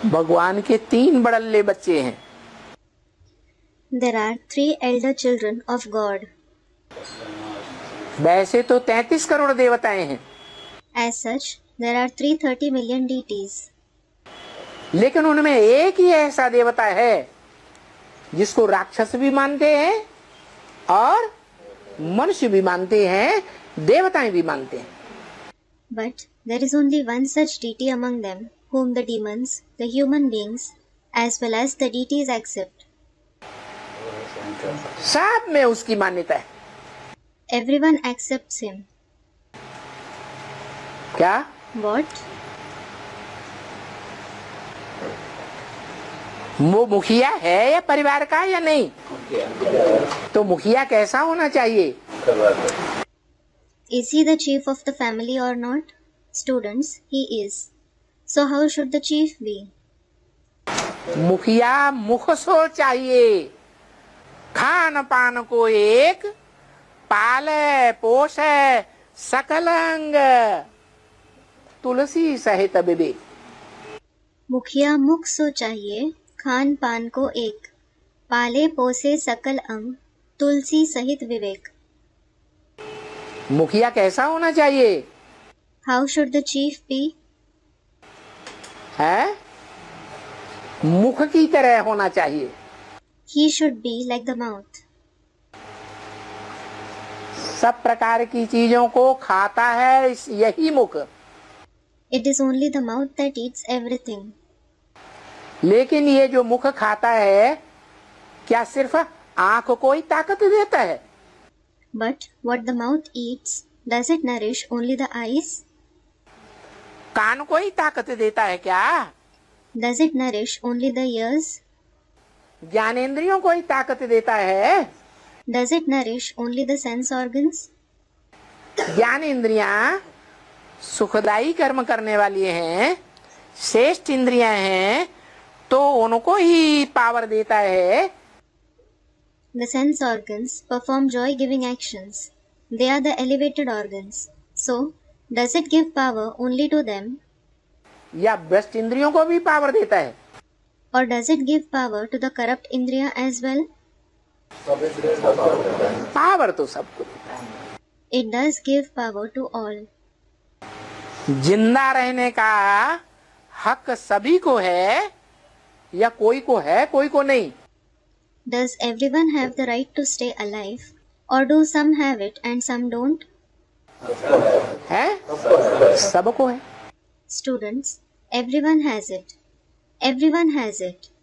भगवान के 3 बड़ल्ले बच्चे हैं। There are 3 elder children of God. वैसे तो 33 करोड़ देवताएं हैं। As such, there are 330 million deities. लेकिन उनमें एक ही ऐसा देवता है जिसको राक्षस भी मानते हैं और मनुष्य भी मानते हैं, देवताएं भी मानते हैं। But there is only one such deity among them, whom the demons, the human beings, as well as the deities accept. सब में उसकी मान्यता है। Everyone accepts him. क्या? What? वो मुखिया है या परिवार का या नहीं? तो मुखिया कैसा होना चाहिए? Is he the chief of the family or not? Students, he is. So how should the chief be? मुखिया मुखसो चाहिए, खान पान को एक, पाले पोषे सकल अंग, तुलसी सहित विवेक। मुखिया मुख सो चाहिए, खान पान को एक, पाले पोसे सकल अंग, तुलसी सहित विवेक। मुखिया कैसा होना चाहिए? How should the chief be? है? मुख की तरह होना चाहिए। He should be like the mouth. सब प्रकार की चीजों को खाता है यही मुख। It is only the mouth that eats everything. लेकिन ये जो मुख खाता है, क्या सिर्फ आंख को ही ताकत देता है? But what the mouth eats, does it nourish only the eyes? कान को ही ताकत देता है क्या? Does it nourish only the ears? ज्ञानेंद्रियों को ही ताकत देता है? Does it nourish only the sense organs? ज्ञानेंद्रियां सुखदायी कर्म करने वाली हैं, श्रेष्ठ इंद्रियां हैं, तो उनको ही पावर देता है। The sense organs perform joy-giving actions. They are the elevated organs. So, does it give power only to them? या भ्रष्ट इंद्रियों को भी पावर देता है? Or does it give power to the corrupt indriya as well? Power तो सबको देता है। It does give power to all. जिंदा रहने का हक सभी को है या कोई को है कोई को नहीं? Does everyone have the right to stay alive? Or do some have it and some don't? है? सबको है। Students, everyone has it. Everyone has it.